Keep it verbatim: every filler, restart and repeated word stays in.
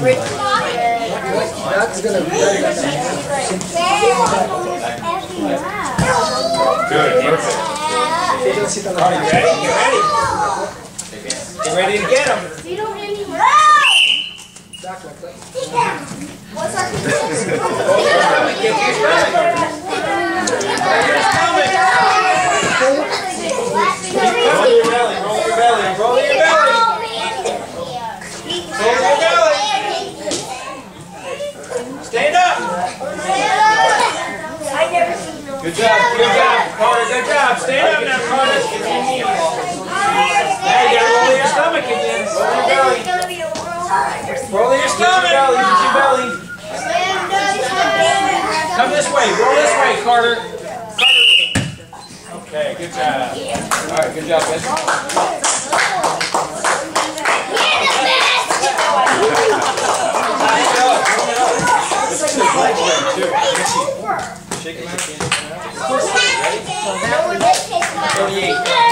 That's gonna be very good. Good, perfect. Are you ready? You ready? You ready to get him? What's our Roll your belly, roll your belly, roll your belly. Roll your belly. Stand up. Good job, good job, Carter, good job. Stand up now, Carter. Now you gotta roll your stomach again. Roll your belly. Roll your stomach. Use your belly. Come this way, roll this way, Carter. Okay, good job. All right, good job, guys. Shake it. Ready? twenty-eight.